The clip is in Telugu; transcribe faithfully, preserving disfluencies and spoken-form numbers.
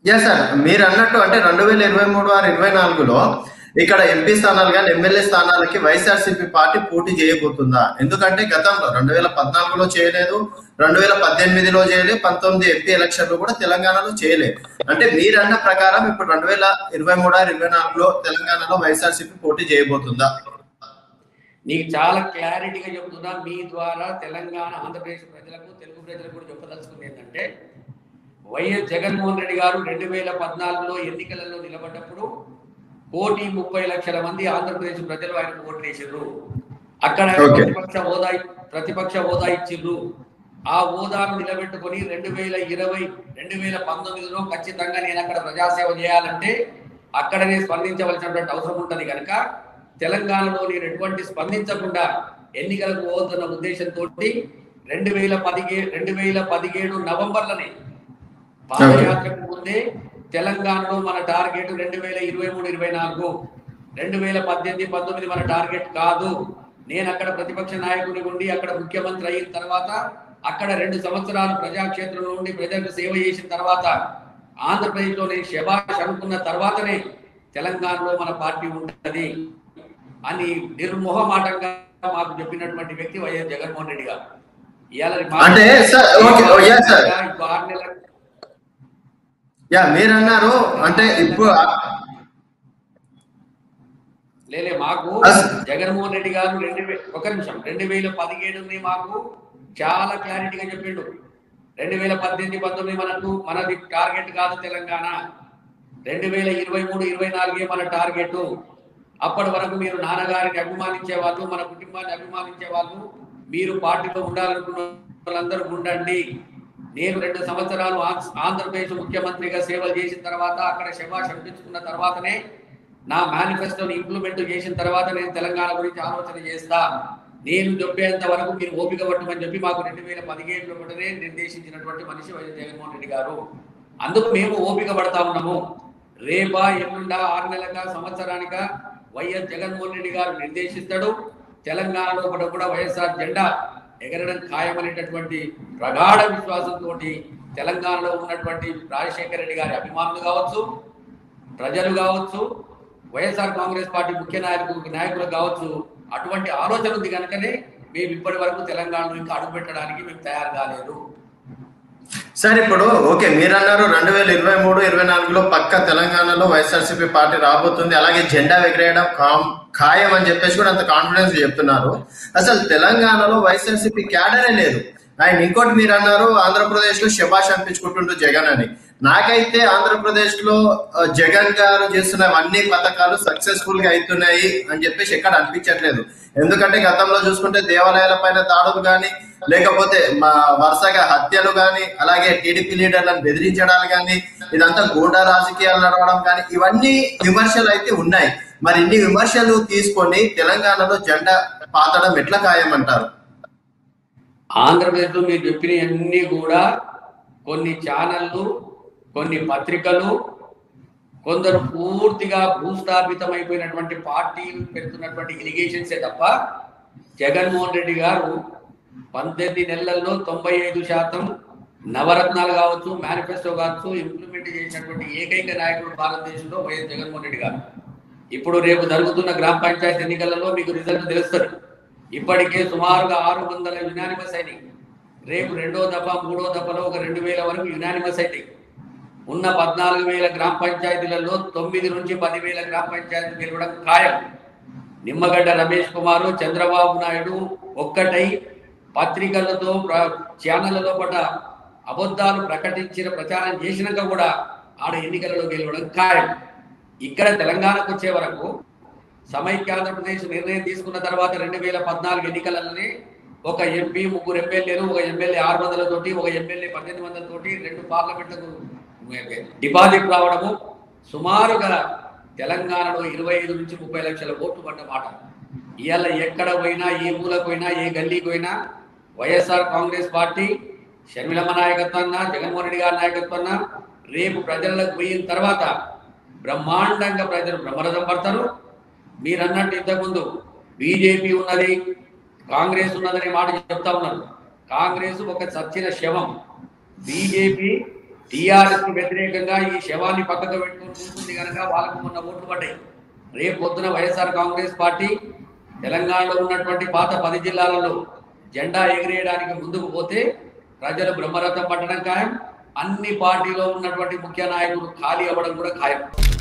ఎస్ సార్, మీరు అన్నట్టు అంటే రెండు వేల ఇరవై మూడు ఆరు ఇరవై నాలుగులో ఇక్కడ ఎంపీ స్థానాలు కానీ ఎమ్మెల్యే స్థానాలకి వైఎస్ఆర్సీపీ పార్టీ పోటీ చేయబోతుందా? ఎందుకంటే గతంలో రెండు వేల పద్నాలుగులో చేయలేదు, రెండు వేల పద్దెనిమిదిలో చేయలేదు, పంతొమ్మిది ఎంపీ ఎలక్షన్లు కూడా తెలంగాణలో చేయలేదు. అంటే మీరన్న ప్రకారం ఇప్పుడు రెండు వేల ఇరవై మూడు ఆరు ఇరవై నాలుగులో తెలంగాణలో వైఎస్ఆర్సీపీ పోటీ చేయబోతుందా? నీకు చాలా క్లారిటీగా చెప్తున్నా. మీ ద్వారా తెలంగాణ ఆంధ్రప్రదేశ్ ప్రజలకు, తెలుగు ప్రజలకు కూడా చెప్పదలుచుకుంది ఏంటంటే, వైఎస్ జగన్మోహన్ రెడ్డి గారు రెండు వేల పద్నాలుగులో ఎన్నికలలో నిలబడ్డప్పుడు కోటి ముప్పై లక్షల మంది ఆంధ్రప్రదేశ్ ప్రజలు ఆయన ఓట్లు వేసిండ్రు. అక్కడ ప్రతిపక్ష హోదా ప్రతిపక్ష హోదా ఇచ్చిండ్రు. ఆ హోదాను నిలబెట్టుకొని రెండు వేల ఇరవై రెండు వేల పంతొమ్మిదిలో ఖచ్చితంగా నేను అక్కడ ప్రజాసేవ చేయాలంటే అక్కడనే స్పందించవలసినటువంటి అవసరం ఉంటుంది. కనుక తెలంగాణలో నేను ఎటువంటి స్పందించకుండా ఎన్నికలకు పోతున్న ఉద్దేశంతో రెండు వేల పదిహే రెండు వేల పదిహేడు నవంబర్లోనే పాదయాత్రకు ముందే తెలంగాణలో మన టార్గెట్ రెండు వేల ఇరవై మూడు ఇరవై నాలుగు రెండు వేల పద్దెనిమిది పంతొమ్మిది మన టార్గెట్ కాదు. నేను అక్కడ ప్రతిపక్ష నాయకుని ఉండి అక్కడ ముఖ్యమంత్రి అయిన తర్వాత అక్కడ రెండు సంవత్సరాలు ప్రజాక్షేత్రంలో ఉండి ప్రజలకు సేవ చేసిన తర్వాత ఆంధ్రప్రదేశ్లో నేను శభాష్ అనుకున్న తర్వాతనే తెలంగాణలో మన పార్టీ ఉంటుంది అని నిర్మోహమాటంగా మాకు చెప్పినటువంటి వ్యక్తి వైఎస్ జగన్మోహన్ రెడ్డి గారు. మీరన్నారు అంటే ఇప్పుడు లేలే మాకు జగన్మోహన్ రెడ్డి గారు రెండు ఒక నిమిషం రెండు వేల పదిహేడుని మాకు చాలా క్లారిటీగా చెప్పిండు. రెండు వేల పద్దెనిమిది పంతొమ్మిది మనకు మనది టార్గెట్ కాదు తెలంగాణ, రెండు వేల ఇరవై మూడు ఇరవై నాలుగే మన టార్గెట్. అప్పటి వరకు మీరు నాన్నగారిని అభిమానించే వాళ్ళు, మన కుటుంబాన్ని అభిమానించే వాళ్ళు, మీరు పార్టీలో ఉండాలనుకున్న వాళ్ళందరూ ఉండండి. నేను రెండు సంవత్సరాలు ఆంధ్రప్రదేశ్ ముఖ్యమంత్రిగా సేవలు చేసిన తర్వాత అక్కడ శభాష్ అనిపించుకున్న తర్వాతనే నా మేనిఫెస్టోని ఇంప్లిమెంట్ చేసిన తర్వాత నేను తెలంగాణ గురించి ఆలోచన చేస్తా. నేను చెప్పేంత వరకు మీరు ఓపిక పట్టమని చెప్పి మాకు రెండు వేల పదిహేడులో కూడా నిర్దేశించినటువంటి మనిషి వైఎస్ జగన్మోహన్ రెడ్డి గారు. అందుకు మేము ఓపిక పడతా ఉన్నాము. రేపా ఎల్లుండా ఆరు నెలగా సంవత్సరానిక వైఎస్ జగన్మోహన్ రెడ్డి గారు నిర్దేశిస్తాడు. తెలంగాణలో కూడా కూడా వైఎస్ఆర్ జెండా ఎగరడం ఖాయమనేటటువంటి ప్రగాఢ విశ్వాసంతో తెలంగాణలో ఉన్నటువంటి రాజశేఖర రెడ్డి గారి అభిమానులు కావచ్చు, ప్రజలు కావచ్చు, వైఎస్ఆర్ కాంగ్రెస్ పార్టీ ముఖ్య నాయకులు నాయకులు కావచ్చు, అటువంటి ఆలోచన ఉంది కనుకనే మేము ఇప్పటి వరకు తెలంగాణలో ఇంకా అడుగు పెట్టడానికి మేము తయారు కాలేదు. సార్ ఇప్పుడు ఓకే, మీరు అన్నారు రెండు వేల ఇరవై మూడు ఇరవై నాలుగులో పక్క తెలంగాణలో వైఎస్ఆర్సీపీ పార్టీ రాబోతుంది, అలాగే జెండా ఎగరేయడం ఖాయం అని చెప్పేసి కూడా అంత కాన్ఫిడెన్స్ చెప్తున్నారు. అసలు తెలంగాణలో వైఎస్ఆర్సీపీ క్యాడరే లేదు. ఆయన ఇంకోటి మీరు అన్నారు ఆంధ్రప్రదేశ్ లో శభాష్ అనిపించుకుంటుండ్రు జగన్ అని. నాకైతే ఆంధ్రప్రదేశ్ లో జగన్ గారు చేస్తున్న అన్ని పథకాలు సక్సెస్ఫుల్ గా అవుతున్నాయి అని చెప్పేసి ఎక్కడ అనిపించట్లేదు. ఎందుకంటే గతంలో చూసుకుంటే దేవాలయాల పైన దాడులు కానీ, లేకపోతే మా వరుసగా హత్యలు కానీ, అలాగే టీడీపీ లీడర్లను బెదిరించడాలు కానీ, ఇదంతా గూండా రాజకీయాలు నడవడం కానీ, ఇవన్నీ విమర్శలు అయితే ఉన్నాయి. మరి ఇన్ని విమర్శలు తీసుకొని తెలంగాణలో జెండా పాతడం ఎట్లా ఖాయమంటారు? ఆంధ్రప్రదేశ్లో మీరు చెప్పినవన్నీ కూడా కొన్ని ఛానళ్ళు, కొన్ని పత్రికలు, కొందరు పూర్తిగా భూస్థాపితమైపోయినటువంటి పార్టీలు పెడుతున్నటువంటి ఎలిగేషన్సే తప్ప జగన్మోహన్ రెడ్డి గారు పంతొమ్మిది నెలల్లో తొంభై ఐదు శాతం నవరత్నాలు కావచ్చు, మేనిఫెస్టో కావచ్చు ఇంప్లిమెంట్ చేసినటువంటి ఏకైక నాయకుడు భారతదేశంలో వైఎస్ జగన్మోహన్ రెడ్డి గారు. ఇప్పుడు రేపు జరుగుతున్న గ్రామ పంచాయతీ ఎన్నికలలో మీకు రిజల్ట్ తెలుస్తుంది. ఇప్పటికే సుమారుగా ఆరు వందల యునానిమస్ అయినాయి. రేపు రెండో దఫ మూడో దఫలో ఒక రెండు వేల వరకు యునానిమస్ అయినాయి. ఉన్న పద్నాలుగు వేల గ్రామ పంచాయతీలలో తొమ్మిది నుంచి పదివేల గ్రామ పంచాయతీలు గెలవడం ఖాయం. నిమ్మగడ్డ రమేష్ కుమారు, చంద్రబాబు నాయుడు ఒక్కటై పత్రికలతో ఛానళ్లలో పడ్డ అబద్ధాలు ప్రకటించిన ప్రచారం చేసినాక కూడా ఆడ ఎన్నికలలో గెలవడం ఖాయం. ఇక్కడ తెలంగాణకు వచ్చే వరకు సమైక్య ఆంధ్రప్రదేశ్ నిర్ణయం తీసుకున్న తర్వాత రెండు వేల పద్నాలుగు ఎన్నికలలోనే ఒక ఎంపీ, ముగ్గురు ఎమ్మెల్యేలు, ఒక ఎమ్మెల్యే ఆరు వందలతోటి, ఒక ఎమ్మెల్యే పద్దెనిమిది వందలతోటి రెండు పార్లమెంట్లకు డిపాజిట్ రావడము, సుమారుగా తెలంగాణలో ఇరవై ఐదు నుంచి ముప్పై లక్షల ఓట్లు పడ్డమాట. ఇవాళ ఎక్కడ పోయినా, ఏ మూలకు పోయినా, ఏ గల్లీకి పోయినా వైఎస్ఆర్ కాంగ్రెస్ పార్టీ షర్మిలమ్మ నాయకత్వాన్న, జగన్మోహన్ రెడ్డి గారి నాయకత్వాన్న రేపు ప్రజలకు పోయిన తర్వాత బ్రహ్మాండంగా ప్రజలు బ్రహ్మరథం పడతారు. మీరు అన్నట్టు ఇంతకుముందు బీజేపీ ఉన్నది, కాంగ్రెస్ ఉన్నదనే మాట చెప్తా ఉన్నారు. కాంగ్రెస్ ఒక చచ్చిన శవం. బీజేపీ టీఆర్ఎస్ కి వ్యతిరేకంగా ఈ శవాన్ని పక్కకు పెట్టుకొని కూర్చుంది కనుక వాళ్ళకు మొన్న ఓట్లు పడ్డాయి. రేపు పొద్దున వైఎస్ఆర్ కాంగ్రెస్ పార్టీ తెలంగాణలో ఉన్నటువంటి పాత పది జిల్లాలలో జెండా ఎగిరేయడానికి ముందుకు పోతే ప్రజలు బ్రహ్మరథం పట్టడం ఖాయం. అన్ని పార్టీలో ఉన్నటువంటి ముఖ్య నాయకులు ఖాళీ అవ్వడం కూడా ఖాయం.